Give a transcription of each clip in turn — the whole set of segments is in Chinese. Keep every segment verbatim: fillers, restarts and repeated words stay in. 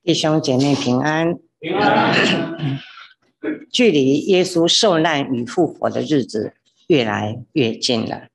弟兄姐妹平安。 平安。 距离耶稣受难与复活的日子越来越近了。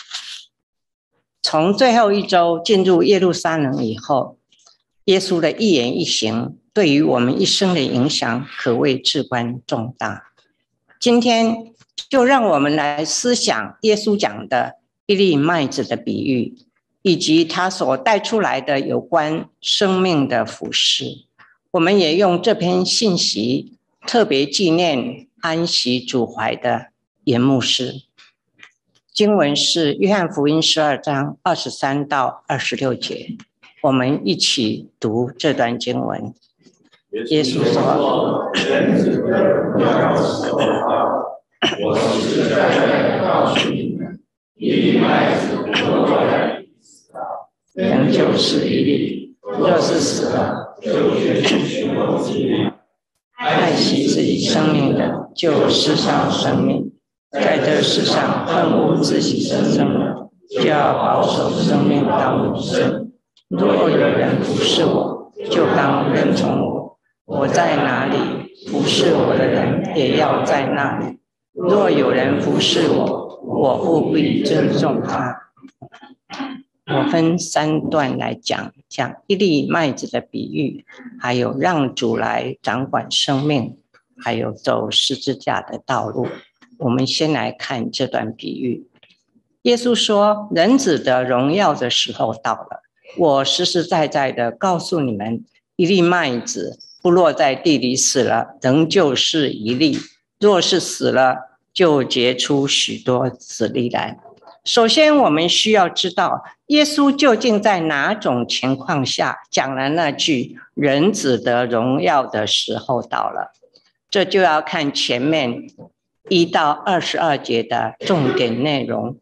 从最后一周进入耶路撒冷以后，耶稣的一言一行对于我们一生的影响可谓至关重大。今天就让我们来思想耶稣讲的一粒麦子的比喻，以及他所带出来的有关生命的启示。我们也用这篇信息特别纪念安息主怀的严牧师。经文是约翰福音十二章二十三到二十六节，我们一起读这段经文。耶稣说：“人子的要时候到，我实实在在地告诉你们，一粒麦子不落在地死了，仍旧是一粒；若是死了，就绝是许多之力。爱惜自己生命的，就失丧生命；在这世上恨恶自己的生命，就要保守生命到永生。若有人服侍我，就当跟从我。我在哪里，服侍我的人也要在那里。若有人服侍我，我务必尊重他。”我分三段来讲，讲一粒麦子的比喻，还有让主来掌管生命，还有走十字架的道路。我们先来看这段比喻。耶稣说：“人子的荣耀的时候到了。我实实在在的告诉你们，一粒麦子不落在地里死了，仍旧是一粒；若是死了，就结出许多子粒来。”首先我们需要知道耶稣究竟在哪种情况下讲了那句人子的荣耀的时候到了，这就要看前面一到二十二节的重点内容。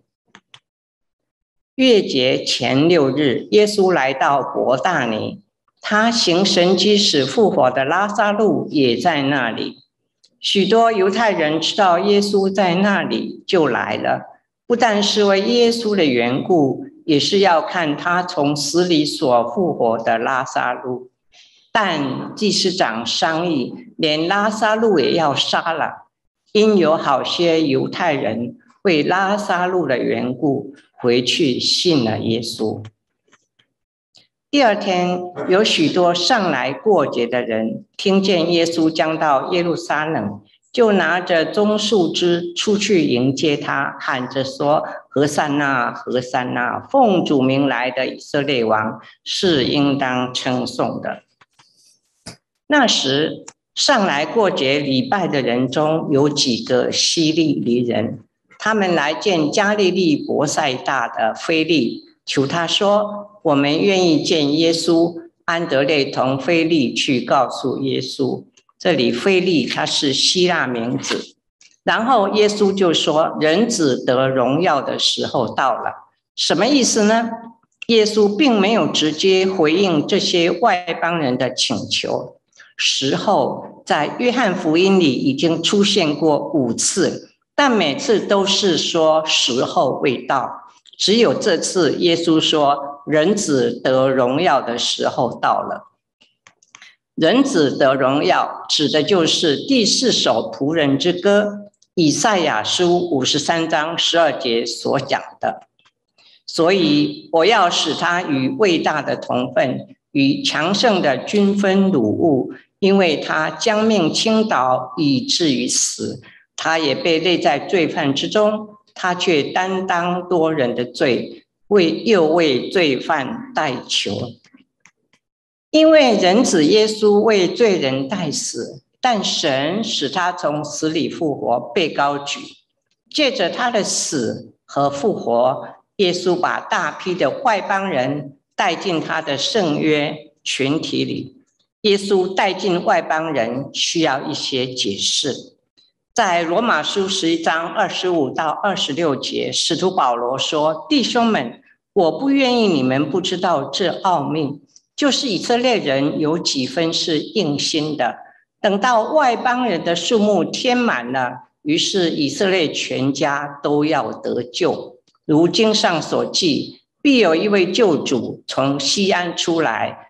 月节前六日，耶稣来到伯大尼，他行神迹使复活的拉撒路也在那里。许多犹太人知道耶稣在那里，就来了，不但是为耶稣的缘故，也是要看他从死里所复活的拉撒路。但祭司长商议，连拉撒路也要杀了，因有好些犹太人为拉撒路的缘故回去信了耶稣。第二天，有许多上来过节的人听见耶稣将到耶路撒冷，就拿着棕树枝出去迎接他，喊着说：“何塞那，何塞那！奉主名来的以色列王是应当称颂的。”那时上来过节礼拜的人中有几个希利尼人，他们来见加利利伯赛大的腓利，求他说：“我们愿意见耶稣。”安德烈同腓利去告诉耶稣。这里腓利他是希腊名字。然后耶稣就说：“人子得荣耀的时候到了。”什么意思呢？耶稣并没有直接回应这些外邦人的请求。时候在约翰福音里已经出现过五次，但每次都是说时候未到。只有这次耶稣说人子得荣耀的时候到了。人子得荣耀指的就是第四首仆人之歌，以赛亚书五十三章十二节所讲的。所以我要使他与伟大的同分，与强盛的均分掳物，因为他将命倾倒以至于死，他也被列在罪犯之中，他却担当多人的罪，为又为罪犯代求。因为人子耶稣为罪人代死，但神使他从死里复活，被高举。借着他的死和复活，耶稣把大批的外邦人带进他的圣约群体里。耶稣带进外邦人需要一些解释。在罗马书十一章二十五到二十六节，使徒保罗说：“弟兄们，我不愿意你们不知道这奥秘，就是以色列人有几分是硬心的，等到外邦人的数目填满了，于是以色列全家都要得救。如经上所记，必有一位救主从西安出来，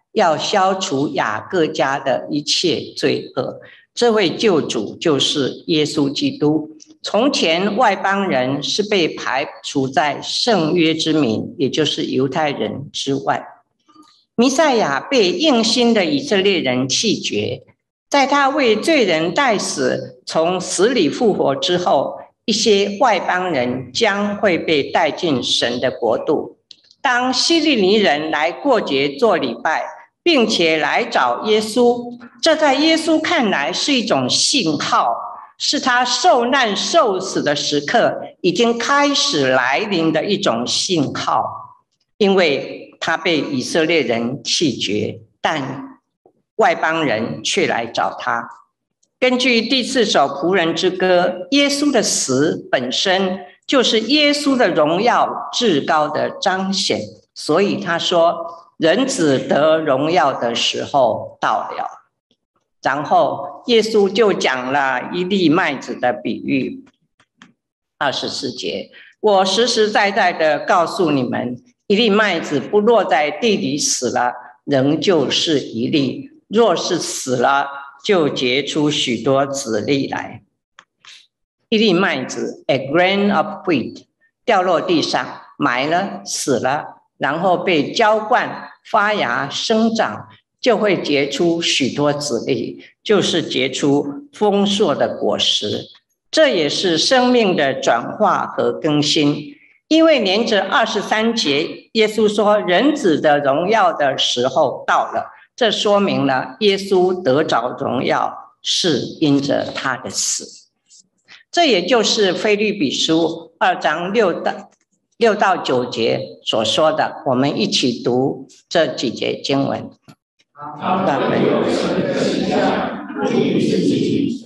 要消除雅各家的一切罪恶。这位救主就是耶稣基督。从前外邦人是被排除在圣约之民，也就是犹太人之外。弥赛亚被硬心的以色列人弃绝，在他为罪人代死，从死里复活之后，一些外邦人将会被带进神的国度。当希利尼人来过节做礼拜，并且来找耶稣，这在耶稣看来是一种信号，是他受难受死的时刻已经开始来临的一种信号，因为他被以色列人弃绝，但外邦人却来找他。根据第四首仆人之歌，耶稣的死本身就是耶稣的荣耀至高的彰显，所以他说人子得荣耀的时候到了。然后耶稣就讲了一粒麦子的比喻。二十四节，我实实在在的告诉你们，一粒麦子不落在地里死了，仍旧是一粒；若是死了，就结出许多子粒来。一粒麦子 ，a grain of wheat， 掉落地上，埋了，死了，然后被浇灌、发芽、生长，就会结出许多子粒，就是结出丰硕的果实。这也是生命的转化和更新。因为连着二十三节，耶稣说人子的荣耀的时候到了，这说明了耶稣得着荣耀是因着他的死。这也就是腓立比书二章六到六到九节所说的。我们一起读这几节经文。 他们有神的形象，不与自己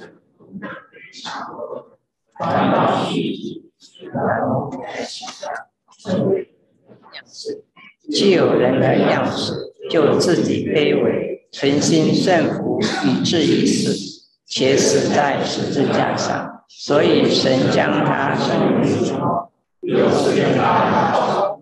反倒虚己， 既有人的样式，就自己卑微，存心顺服，以至于死，且死在十字架上。所以神将他生命中又赐他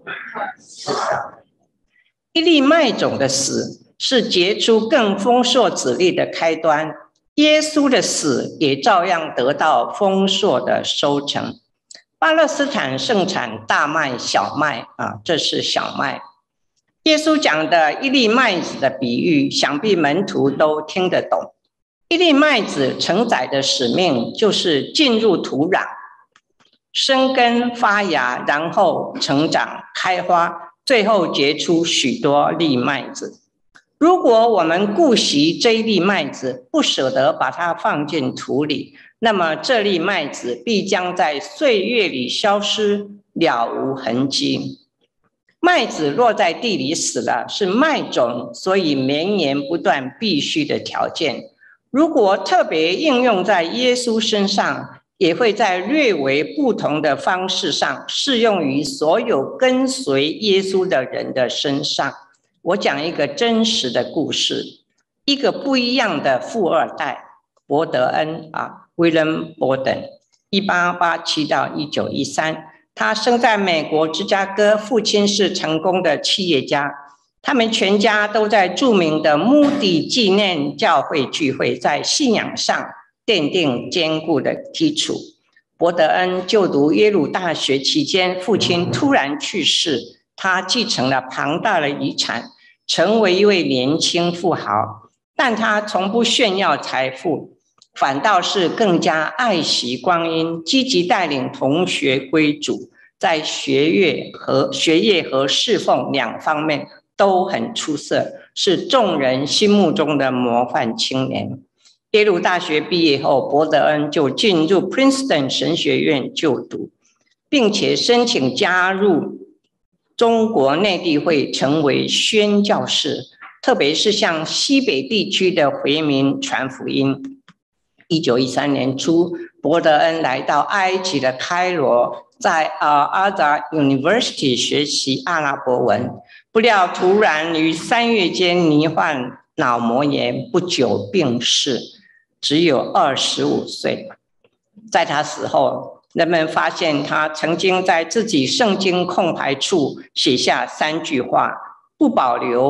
一粒麦种的死，是结出更丰硕子粒的开端。耶稣的死也照样得到丰硕的收成。巴勒斯坦盛产大麦、小麦啊，这是小麦。耶稣讲的一粒麦子的比喻，想必门徒都听得懂。一粒麦子承载的使命就是进入土壤，生根发芽，然后成长开花，最后结出许多粒麦子。如果我们顾惜这一粒麦子，不舍得把它放进土里，那么这粒麦子必将在岁月里消失，了无痕迹。麦子落在地里死了，是麦种，所以绵延不断必须的条件。如果特别应用在耶稣身上，也会在略为不同的方式上适用于所有跟随耶稣的人的身上。我讲一个真实的故事，一个不一样的富二代伯德恩啊 ，William Borden， 一八八七到一九一三，他生在美国芝加哥，父亲是成功的企业家，他们全家都在著名的穆迪纪念教会聚会，在信仰上奠定坚固的基础。伯德恩就读耶鲁大学期间，父亲突然去世。他继承了庞大的遗产，成为一位年轻富豪，但他从不炫耀财富，反倒是更加爱惜光阴，积极带领同学归主，在学业和学业和侍奉两方面都很出色，是众人心目中的模范青年。耶鲁大学毕业后，伯德恩就进入 Princeton 神学院就读，并且申请加入中国内地会，成为宣教士，特别是向西北地区的回民传福音。一九一三年初，伯德恩来到埃及的开罗，在 Al-Azhar University 学习阿拉伯文，不料突然于三月间罹患脑膜炎，不久病逝，只有二十五岁。在他死后，人们发现他曾经在自己圣经空白处写下三句话：不保留，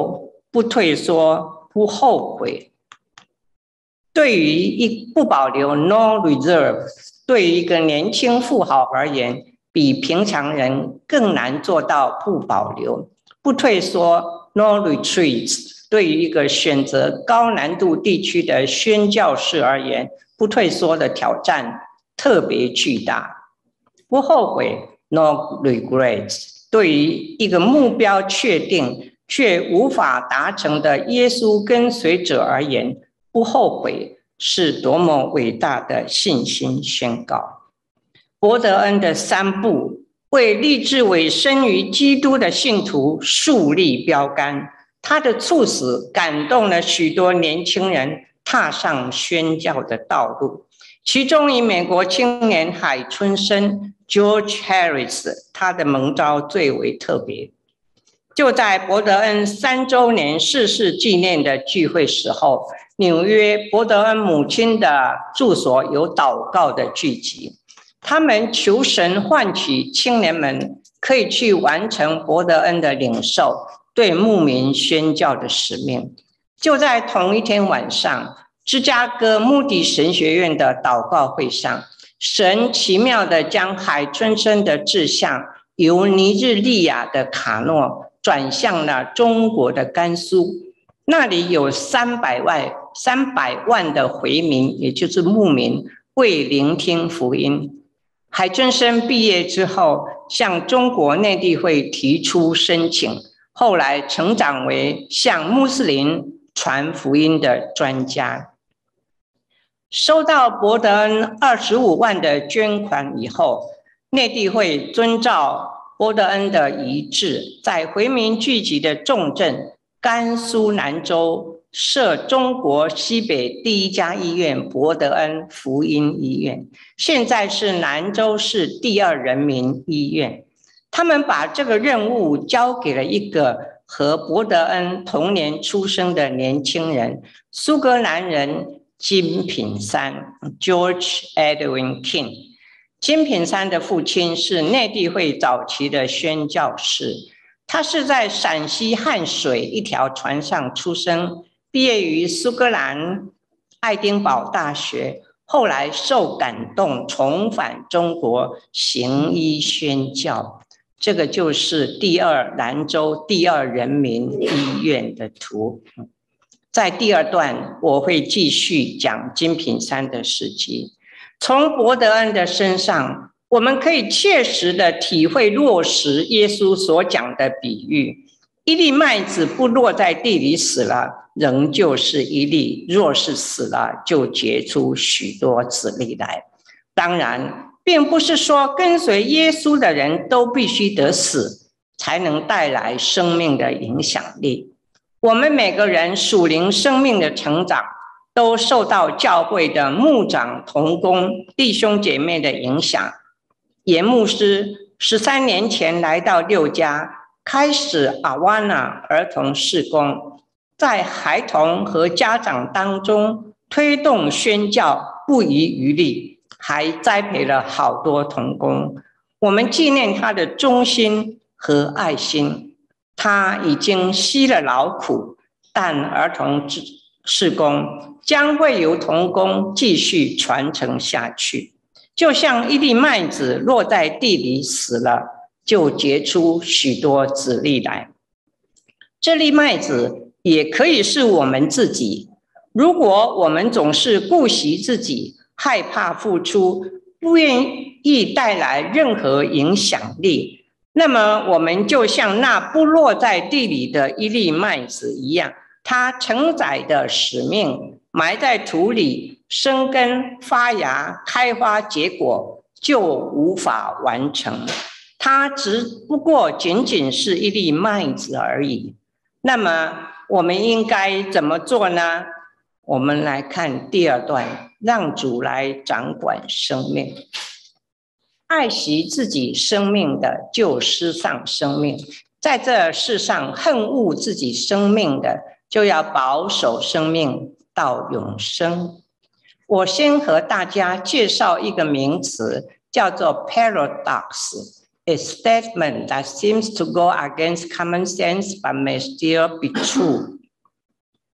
不退缩，不后悔。对于一不保留 no reserve， 对于一个年轻富豪而言，比平常人更难做到不保留、不退缩 no retreat。对于一个选择高难度地区的宣教士而言，不退缩的挑战特别巨大。不后悔 no regrets。对于一个目标确定却无法达成的耶稣跟随者而言，不后悔是多么伟大的信心宣告。伯德恩的三步为立志为生于基督的信徒树立标杆，他的猝死感动了许多年轻人踏上宣教的道路。其中以美国青年海春生 George Harris， 他的蒙召最为特别。就在伯德恩三周年逝世纪念的聚会时候，纽约伯德恩母亲的住所有祷告的聚集，他们求神唤起青年们可以去完成伯德恩的领受对牧民宣教的使命。就在同一天晚上，芝加哥穆迪神学院的祷告会上，神奇妙地将海春生的志向由尼日利亚的卡诺转向了中国的甘肃，那里有三百万三百万的回民，也就是牧民，为聆听福音。海春生毕业之后，向中国内地会提出申请，后来成长为向穆斯林传福音的专家。收到伯德恩二十五万的捐款以后，内地会遵照伯德恩的遗志，在回民聚集的重镇甘肃兰州设中国西北第一家医院伯德恩福音医院，现在是兰州市第二人民医院。他们把这个任务交给了一个和伯德恩同年出生的年轻人，苏格兰人金品山 George Edwin King。 金品山的父亲是内地会早期的宣教士，他是在陕西汉水一条船上出生，毕业于苏格兰爱丁堡大学，后来受感动重返中国行医宣教。这个就是第二兰州第二人民医院的图。在第二段我会继续讲金品山的事迹。从伯德恩的身上，我们可以切实的体会落实耶稣所讲的比喻：一粒麦子不落在地里死了，仍旧是一粒；若是死了，就结出许多子粒来。当然，并不是说跟随耶稣的人都必须得死，才能带来生命的影响力。我们每个人属灵生命的成长，都受到教会的牧长同工弟兄姐妹的影响。严牧师十三年前来到六家，开始阿瓦纳儿童事工，在孩童和家长当中推动宣教不遗余力，还栽培了好多同工。我们纪念他的忠心和爱心。他已经吸了劳苦，但儿童事工将会由同工继续传承下去。就像一粒麦子落在地里死了，就结出许多子粒来。这粒麦子也可以是我们自己。如果我们总是顾惜自己，害怕付出，不愿意带来任何影响力，那么我们就像那不落在地里的一粒麦子一样，它承载的使命埋在土里，生根发芽开花结果，就无法完成。它只不过仅仅是一粒麦子而已。那么我们应该怎么做呢？我们来看第二段，让主来掌管生命。爱惜自己生命的，就失丧生命；在这世上恨恶自己生命的，就要保守生命到永生。我先和大家介绍一个名词，叫做 paradox， a statement that seems to go against common sense but may still be true。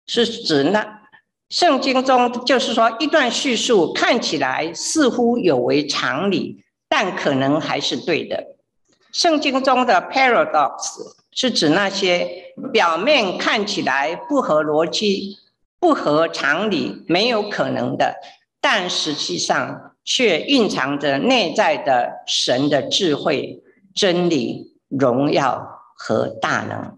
是指那圣经中就是说一段叙述看起来似乎有违常理，但可能还是对的。圣经中的 paradox 是指那些表面看起来不合逻辑、不合常理、没有可能的，但实际上却蕴藏着内在的神的智慧、真理、荣耀和大能。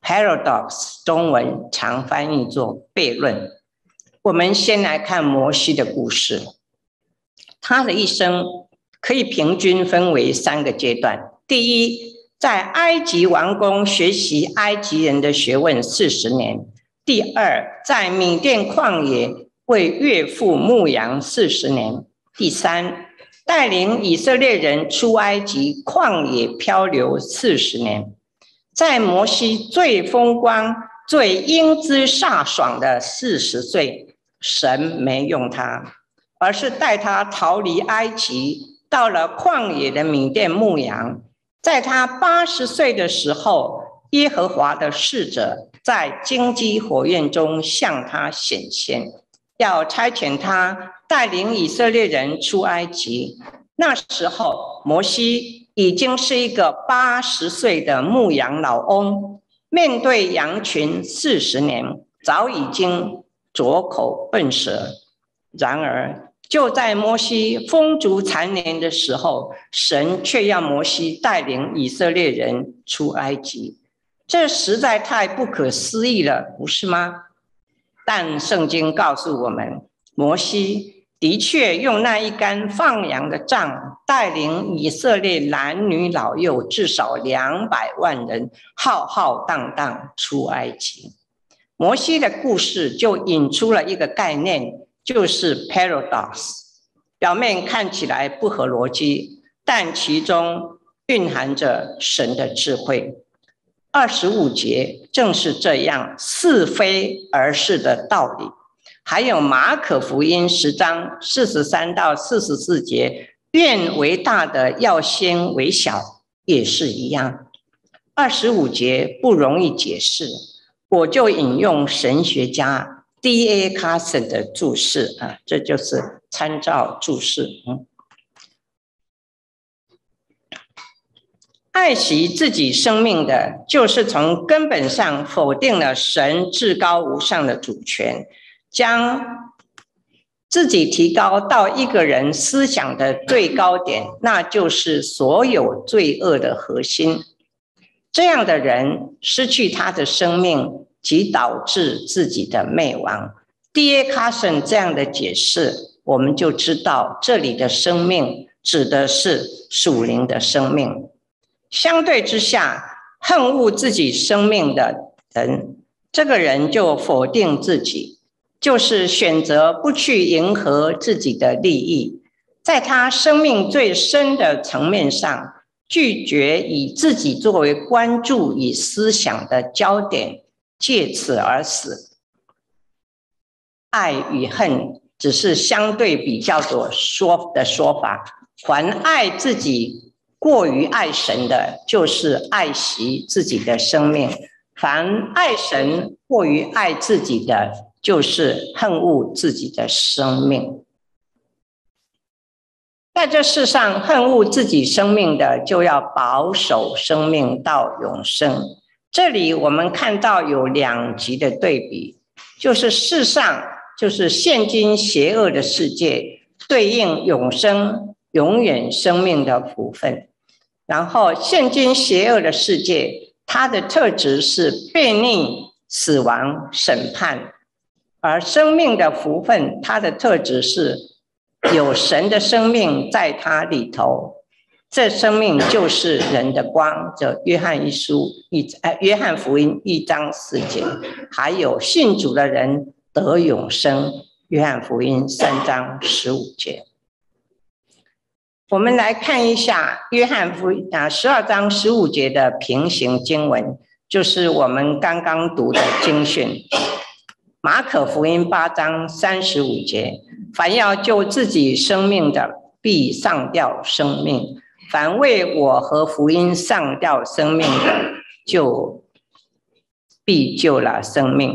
paradox 中文常翻译作悖论。我们先来看摩西的故事。他的一生可以平均分为三个阶段。第一，在埃及王宫学习埃及人的学问四十年。第二，在米甸旷野为岳父牧羊四十年。第三，带领以色列人出埃及旷野漂流四十年。在摩西最风光、最英姿飒爽的四十岁，神没用他，而是带他逃离埃及，到了旷野的米甸牧羊。在他八十岁的时候，耶和华的使者在荆棘火焰中向他显现，要差遣他带领以色列人出埃及。那时候，摩西已经是一个八十岁的牧羊老翁，面对羊群四十年，早已经拙口笨舌。然而，就在摩西风烛残年的时候，神却要摩西带领以色列人出埃及，这实在太不可思议了，不是吗？但圣经告诉我们，摩西的确用那一杆放羊的杖，带领以色列男女老幼至少两百万人，浩浩荡荡出埃及。摩西的故事就引出了一个概念，就是 paradox。表面看起来不合逻辑，但其中蕴含着神的智慧。二十五节正是这样是非而是的道理。还有马可福音十章四十三到四十四节，愿为大的要先为小，也是一样。二十五节不容易解释，我就引用神学家 D A Carson 的注释啊，这就是参照注释。嗯，爱惜自己生命的，就是从根本上否定了神至高无上的主权，将自己提高到一个人思想的最高点，那就是所有罪恶的核心。这样的人失去他的生命，即导致自己的灭亡。D A Carson 这样的解释，我们就知道这里的生命指的是属灵的生命。相对之下，恨恶自己生命的人，这个人就否定自己，就是选择不去迎合自己的利益，在他生命最深的层面上，拒绝以自己作为关注与思想的焦点，借此而死。爱与恨只是相对比较的说的说法，凡爱自己过于爱神的，就是爱惜自己的生命；凡爱神过于爱自己的，就是恨恶自己的生命。在这世上，恨恶自己生命的，就要保守生命到永生。这里我们看到有两极的对比，就是世上，就是现今邪恶的世界，对应永生、永远生命的福分。然后现今邪恶的世界，它的特质是悖逆、死亡、审判，而生命的福分，它的特质是有神的生命在它里头，这生命就是人的光。这约翰一书一呃约翰福音一章四节，还有信主的人得永生，约翰福音三章十五节。我们来看一下约翰福音啊十二章十五节的平行经文，就是我们刚刚读的经训。马可福音八章三十五节，凡要救自己生命的，必丧掉生命；凡为我和福音丧掉生命的，就必救了生命。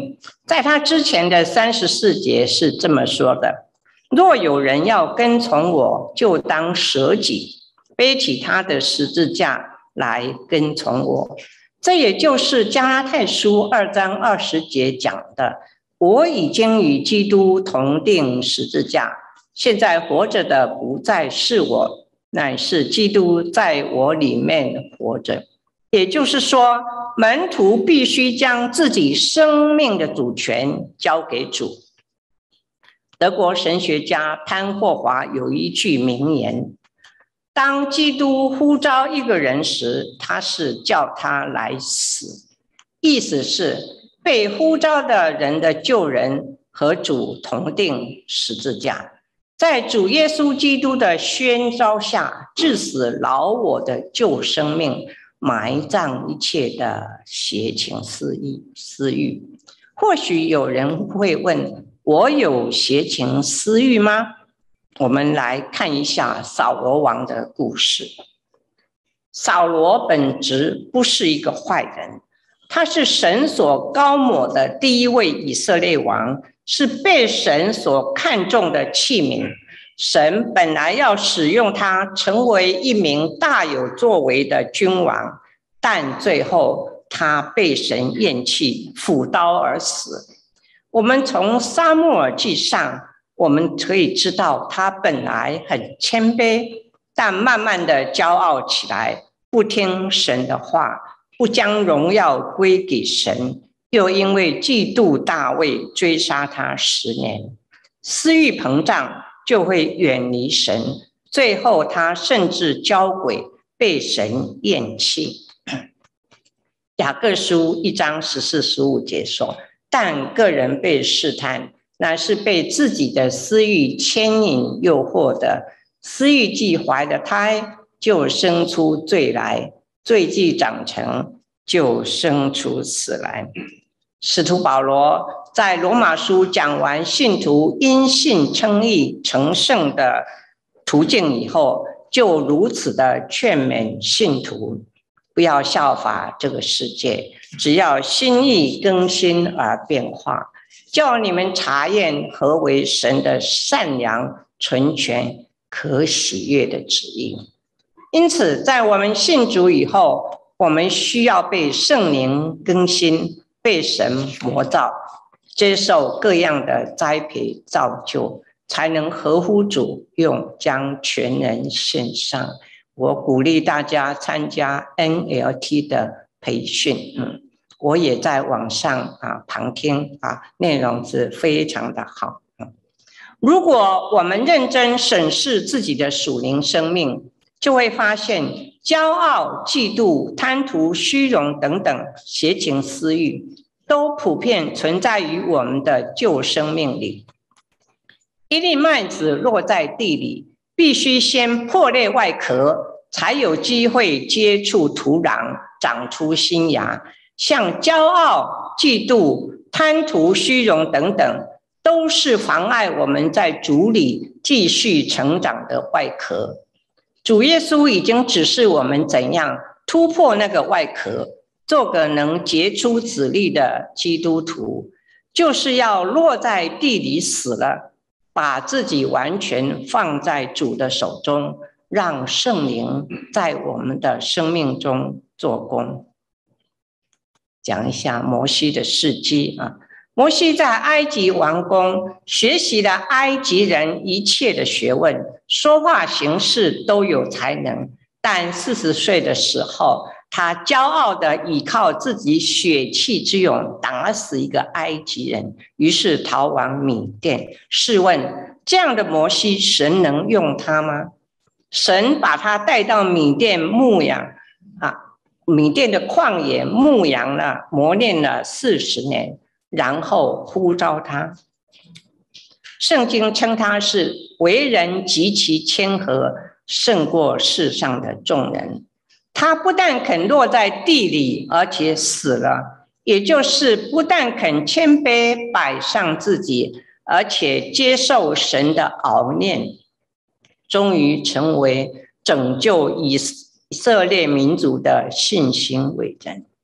在他之前的三十四节是这么说的：若有人要跟从我，就当舍己，背起他的十字架来跟从我。这也就是加拉太书二章二十节讲的：我已经与基督同定十字架，现在活着的不再是我，乃是基督在我里面活着。也就是说，门徒必须将自己生命的主权交给主。德国神学家潘霍华有一句名言：当基督呼召一个人时，他是叫他来死。意思是被呼召的人的救人和主同定十字架，在主耶稣基督的宣召下，致死老我的旧生命，埋葬一切的邪情私欲私欲。或许有人会问：我有邪情私欲吗？我们来看一下扫罗王的故事。扫罗本质不是一个坏人，他是神所膏抹的第一位以色列王，是被神所看重的器皿。神本来要使用他成为一名大有作为的君王，但最后他被神厌弃，斧刀而死。我们从撒母耳记上，我们可以知道他本来很谦卑，但慢慢的骄傲起来，不听神的话，不将荣耀归给神，又因为嫉妒大卫，追杀他十年。私欲膨胀就会远离神，最后他甚至交鬼，被神厌弃。雅各书一章十四十五节说：但个人被试探，乃是被自己的私欲牵引诱惑的。私欲既怀了胎，就生出罪来；罪既长成，就生出死来。使徒保罗在罗马书讲完信徒因信称义成圣的途径以后，就如此的劝勉信徒，不要效法这个世界，只要心意更新而变化，叫你们查验何为神的善良、纯全、可喜悦的旨意。因此，在我们信主以后，我们需要被圣灵更新，被神磨造，接受各样的栽培造就，才能合乎主用，将全人献上。我鼓励大家参加 N L T 的培训，嗯，我也在网上啊旁听啊，内容是非常的好。嗯，如果我们认真审视自己的属灵生命，就会发现骄傲、嫉妒、贪图虚荣等等邪情私欲，都普遍存在于我们的旧生命里。一粒麦子落在地里，必须先破裂外壳，才有机会接触土壤，长出新芽。像骄傲、嫉妒、贪图虚荣等等，都是妨碍我们在主里继续成长的外壳。主耶稣已经指示我们怎样突破那个外壳，做个能结出子粒的基督徒，就是要落在地里死了，把自己完全放在主的手中，让圣灵在我们的生命中做工。讲一下摩西的事迹啊。摩西在埃及王宫学习了埃及人一切的学问，说话行事都有才能，但四十岁的时候，他骄傲地倚靠自己血气之勇，打死一个埃及人，于是逃往米甸。试问这样的摩西，神能用他吗？神把他带到米甸牧养啊，米甸的旷野牧养了，磨练了四十年，然后呼召他。圣经称他是为人极其谦和，胜过世上的众人。他不但肯落在地里，而且死了，也就是不但肯谦卑摆上自己，而且接受神的熬炼，终于成为拯救以色列民族的信心伟人。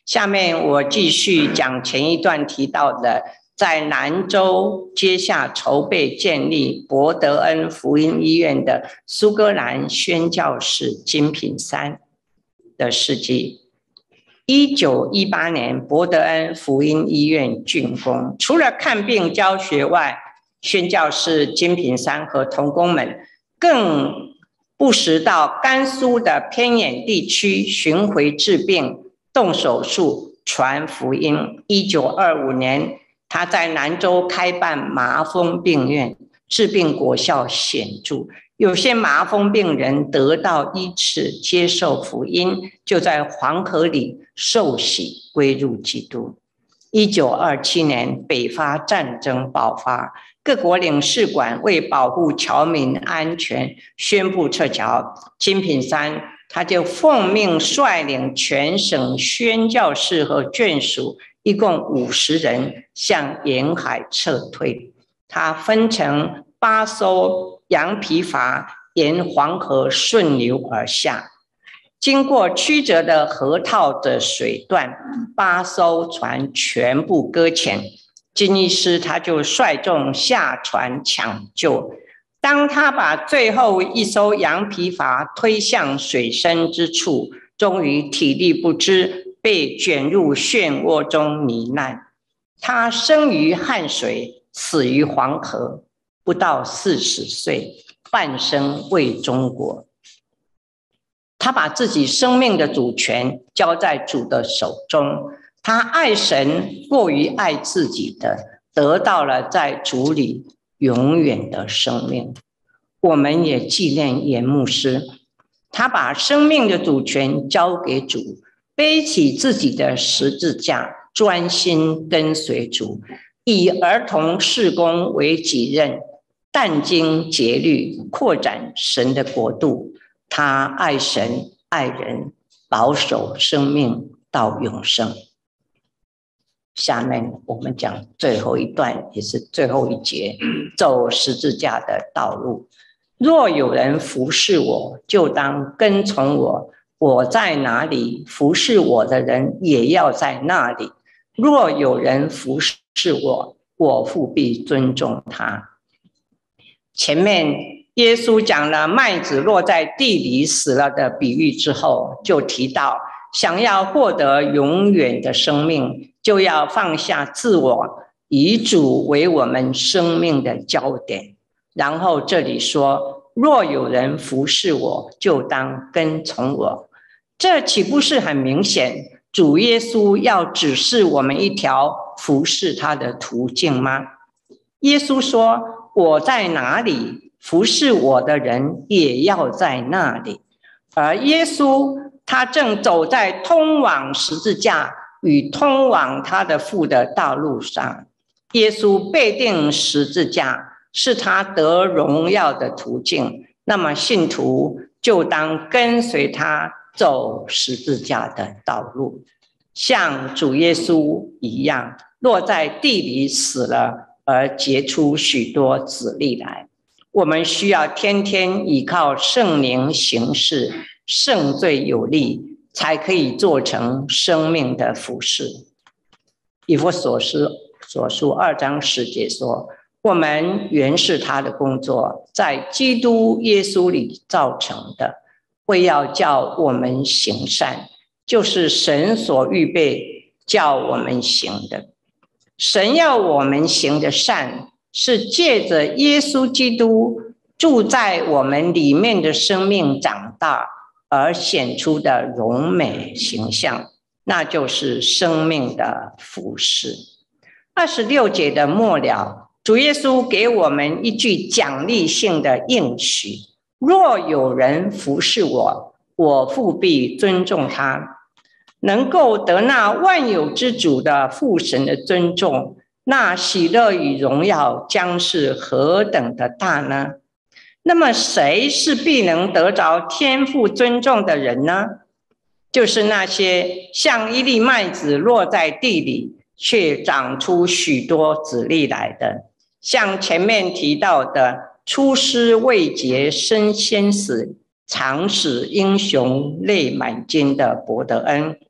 下面我继续讲前一段提到的，在南州接下筹备建立博德恩福音医院的苏格兰宣教士金品山的事迹。一九一八年，博德恩福音医院竣工，除了看病教学外，宣教士金品山和同工们更不时到甘肃的偏远地区巡回治病、动手术、传福音。一九二五年，他在南州开办麻风病院，治病果效显著，有些麻风病人得到医治，接受福音，就在黄河里受洗归入基督。一九二七年，北伐战争爆发，各国领事馆为保护侨民安全，宣布撤侨。金品山他就奉命率领全省宣教士和眷属，一共五十人向沿海撤退。他分成八艘羊皮筏沿黄河顺流而下，经过曲折的河套的水段，八艘船全部搁浅。金医师他就率众下船抢救。当他把最后一艘羊皮筏推向水深之处，终于体力不支，被卷入漩涡中罹难。他生于汉水，死于黄河，不到四十岁，半生为中国。他把自己生命的主权交在主的手中，他爱神过于爱自己的，得到了在主里永远的生命。我们也纪念严牧师，他把生命的主权交给主，背起自己的十字架，专心跟随主，以儿童事工为己任，殚精竭虑扩展神的国度。他爱神爱人，保守生命到永生。下面我们讲最后一段，也是最后一节，走十字架的道路。若有人服侍我，就当跟从我，我在哪里，服侍我的人也要在那里。若有人服侍我，我父必尊重他。前面耶稣讲了麦子落在地里死了的比喻之后，就提到想要获得永远的生命，就要放下自我，以主为我们生命的焦点。然后这里说，若有人服侍我，就当跟从我。这岂不是很明显，主耶稣要指示我们一条服侍他的途径吗？耶稣说，我在哪里，服侍我的人也要在那里。而耶稣他正走在通往十字架与通往他的父的道路上。耶稣背定十字架是他得荣耀的途径，那么信徒就当跟随他走十字架的道路，像主耶稣一样，落在地里死了，而结出许多子粒来。我们需要天天依靠圣灵行事，圣罪有力，才可以做成生命的服事。以弗所书所书二章十节说，我们原是他的工作，在基督耶稣里造成的，为要叫我们行善，就是神所预备叫我们行的。神要我们行的善，是借着耶稣基督住在我们里面的生命长大而显出的荣美形象，那就是生命的服事。二十六节的末了，主耶稣给我们一句奖励性的应许，若有人服侍我，我父必尊重他。能够得那万有之主的父神的尊重，那喜乐与荣耀将是何等的大呢？那么谁是必能得着天父尊重的人呢？就是那些像一粒麦子落在地里，却长出许多子粒来的，像前面提到的出师未捷身先死，常使英雄泪满襟的伯德恩，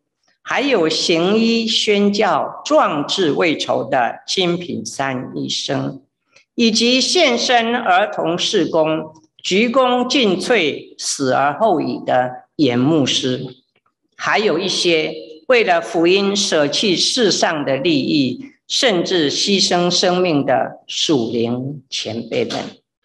还有行医宣教、壮志未酬的金品山医生，以及献身儿童事工、鞠躬尽瘁、死而后已的严牧师，还有一些为了福音舍弃世上的利益，甚至牺牲生命的属灵前辈们。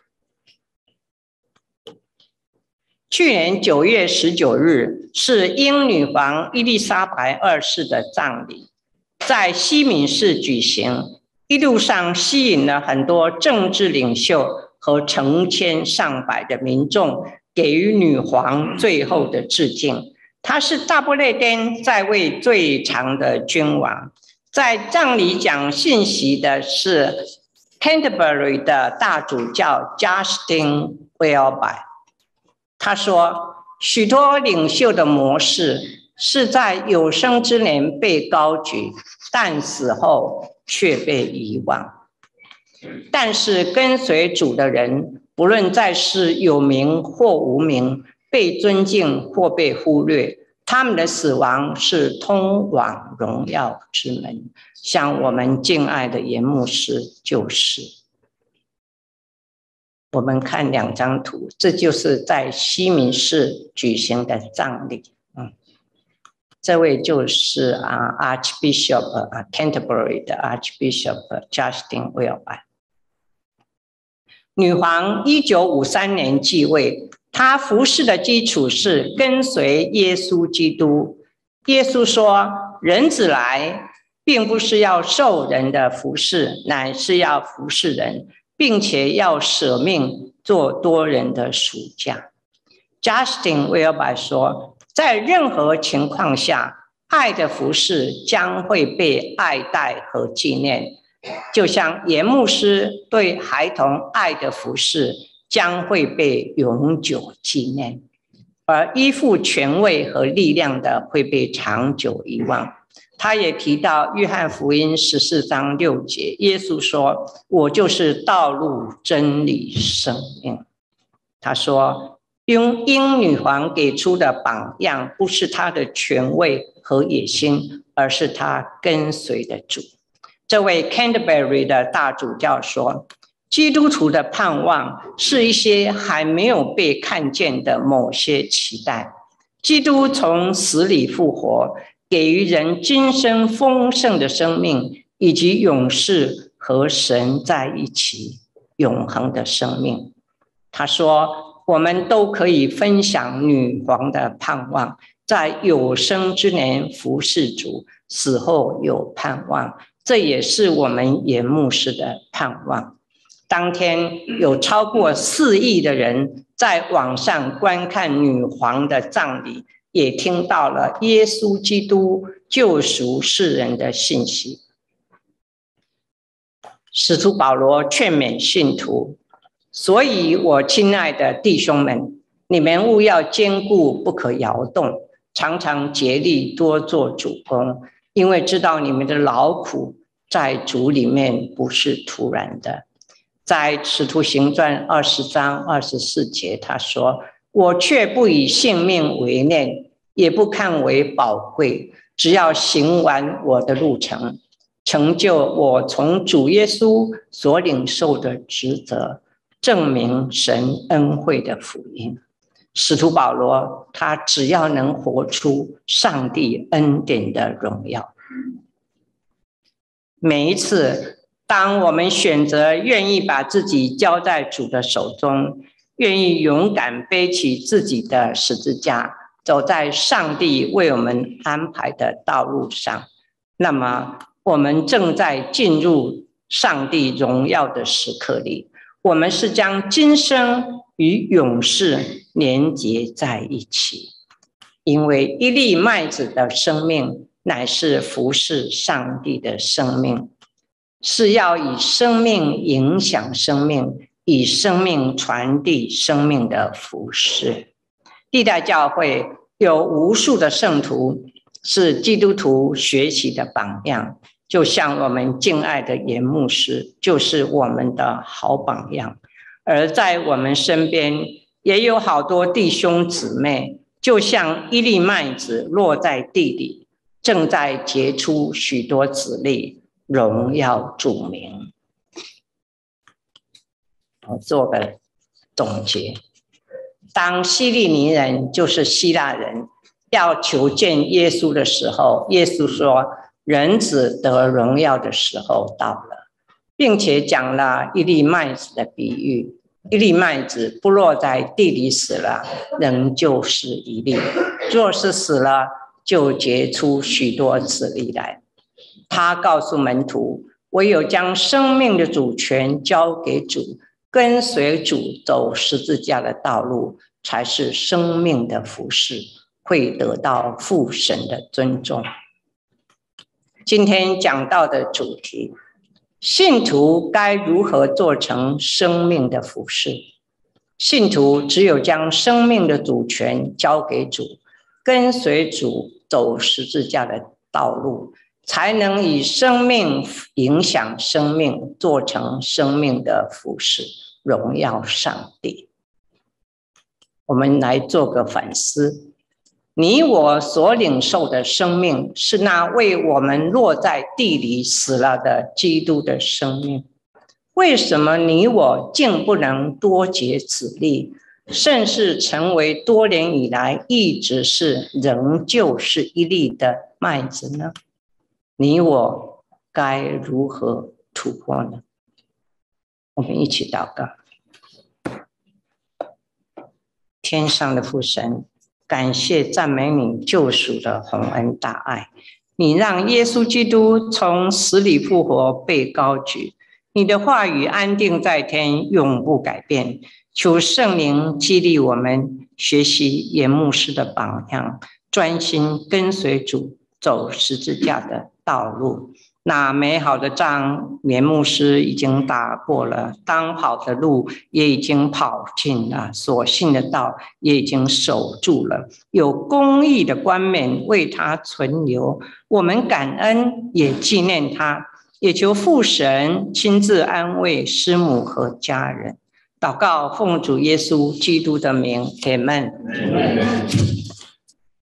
去年九月十九日是英女皇伊丽莎白二世的葬礼，在西敏寺举行，一路上吸引了很多政治领袖和成千上百的民众给予女皇最后的致敬。她是大不列颠在位最长的君王。在葬礼讲信息的是 Canterbury 的大主教 Justin Welby。他说，许多领袖的模式是在有生之年被高举，但死后却被遗忘。但是跟随主的人，不论在世有名或无名，被尊敬或被忽略，他们的死亡是通往荣耀之门。像我们敬爱的严牧师就是。我们看两张图，这就是在西敏寺举行的葬礼。嗯，这位就是啊 Archbishop 啊 Canterbury 的 Archbishop Justin Welby。女皇一九五三年继位，她服侍的基础是跟随耶稣基督。耶稣说：“人子来，并不是要受人的服侍，乃是要服侍人。”并且要舍命做多人的赎价。Justin Welby 说，在任何情况下，爱的服侍将会被爱戴和纪念，就像严牧师对孩童爱的服侍将会被永久纪念，而依附权位和力量的会被长久遗忘。他也提到约翰福音十四章六节，耶稣说：“我就是道路、真理、生命。”他说，用英女皇给出的榜样，不是他的权位和野心，而是他跟随的主。这位 Canterbury 的大主教说，基督徒的盼望是一些还没有被看见的某些期待。基督从死里复活，给予人今生丰盛的生命，以及永世和神在一起永恒的生命。他说，我们都可以分享女皇的盼望，在有生之年服侍主，死后有盼望。这也是我们严牧师的盼望。当天有超过四亿的人在网上观看女皇的葬礼，也听到了耶稣基督救赎世人的信息。使徒保罗劝勉信徒，所以我亲爱的弟兄们，你们务要坚固，不可摇动，常常竭力多做主工，因为知道你们的劳苦在主里面不是突然的。在使徒行传二十章二十四节，他说，我却不以性命为念，也不看为宝贵，只要行完我的路程，成就我从主耶稣所领受的职责，证明神恩惠的福音。使徒保罗，他只要能活出上帝恩典的荣耀。每一次当我们选择愿意把自己交在主的手中，愿意勇敢背起自己的十字架，走在上帝为我们安排的道路上，那么我们正在进入上帝荣耀的时刻里。我们是将今生与永世连结在一起，因为一粒麦子的生命乃是服侍上帝的生命，是要以生命影响生命，以生命传递生命的服侍。历代教会有无数的圣徒是基督徒学习的榜样，就像我们敬爱的严牧师就是我们的好榜样。而在我们身边也有好多弟兄姊妹，就像一粒麦子落在地里， 正在结出许多子粒，荣耀主名。我做个总结。当希利尼人，就是希腊人，要求见耶稣的时候，耶稣说人子得荣耀的时候到了，并且讲了一粒麦子的比喻。一粒麦子不落在地里死了，仍旧是一粒；若是死了，就结出许多子粒来。他告诉门徒，唯有将生命的主权交给主，跟随主走十字架的道路，才是生命的服事，会得到父神的尊重。今天讲到的主题，信徒该如何做成生命的服事？信徒只有将生命的主权交给主，跟随主走十字架的道路，才能以生命影响生命，做成生命的服事，荣耀上帝。我们来做个反思，你我所领受的生命，是那为我们落在地里死了的基督的生命。为什么你我竟不能多结子粒，甚至成为多年以来一直是仍旧是一粒的麦子呢？你我该如何突破呢？我们一起祷告。天上的父神，感谢赞美你救赎的宏恩大爱，你让耶稣基督从死里复活，被高举，你的话语安定在天，永不改变。求圣灵激励我们学习严牧师的榜样，专心跟随主走十字架的道路。那美好的仗严牧师已经打过了，当跑的路也已经跑尽了，所信的道也已经守住了，有公义的冠冕为他存留。我们感恩也纪念他，也求父神亲自安慰师母和家人。祷告奉主耶稣基督的名，阿们。